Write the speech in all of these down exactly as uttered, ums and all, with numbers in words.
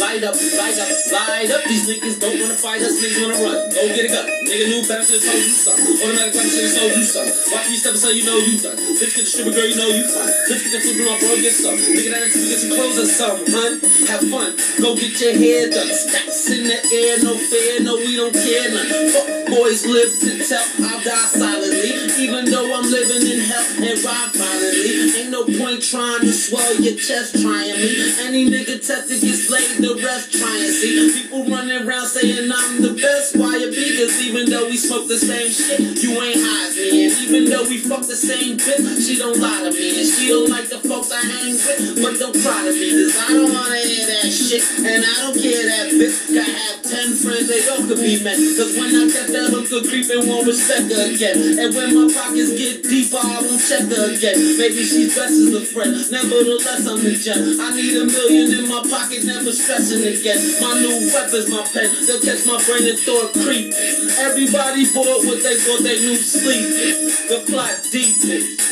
light up, light up, light up. These niggas don't wanna fight us, niggas wanna run. Go get a gun. Nigga knew better, should've told you something. Automatic weapon, should've told you something. Watch me step aside, you know you done. Bitch get the stripper girl, you know you fine. Bitch get the flipper on, bro, get some. Nigga that until we get some clothes or something, hun. Have fun, go get your hair done. Stacks in the air, no fear, no we don't care none. Fuck boys live to tell, I'll die silently. Even though I'm living in hell and ride violently. Ain't no point trying to swell your chest, trying me. Any nigga tested gets laid, the rest trying. See, people running around saying I'm the best. Why you be? Cause even though we smoke the same shit, you ain't high as me. And even though we fuck the same bitch, she don't lie to me. And she don't like the folks I hang with, but don't cry to me. Cause I don't wanna hear that shit, and I don't care that bitch. Gotta have ten friends, they all could be men. Cause when I catch that hooker creeping, won't respect her again. And when my pockets get deeper, I won't check her again. Maybe she's best as a friend, nevertheless I'm the gem. I need a million in my pocket, never stressing again. My new weapon's my pen, they'll catch my brain and throw a creep. Everybody bought what they thought they knew sleep. The plot deepens.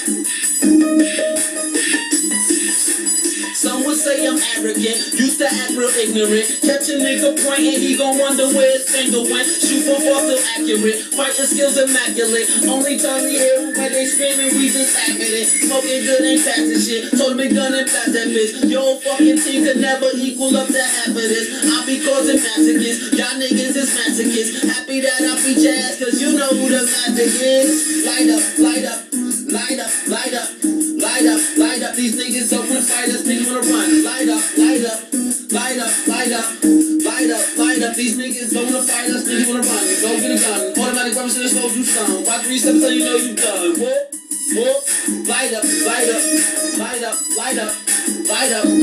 Some would say I'm arrogant, used to act real ignorant. Catch a nigga pointing, he gon' wonder where his finger went. Shoot for far still accurate, fighting skills immaculate. Only time we hear them when they screaming, we just acting it. Smoking good ain't passing shit, told me gun and pass that bitch. Your whole fucking team could never equal up to half of this. I be causing massacres, y'all niggas is masochists. Happy that I be jazz, cause you know who the magic is. Light up, light up, light up, light up. Light up, light up, these niggas don't wanna fight us, niggas wanna run. Light up, light up, light up, light up, light up, light up, these niggas don't wanna fight us, niggas wanna run. Go get a gun, automatic weapon, should've told you something. Watch three steps so you know you done. Whoop, whoop, light up, light up, light up, light up, light up.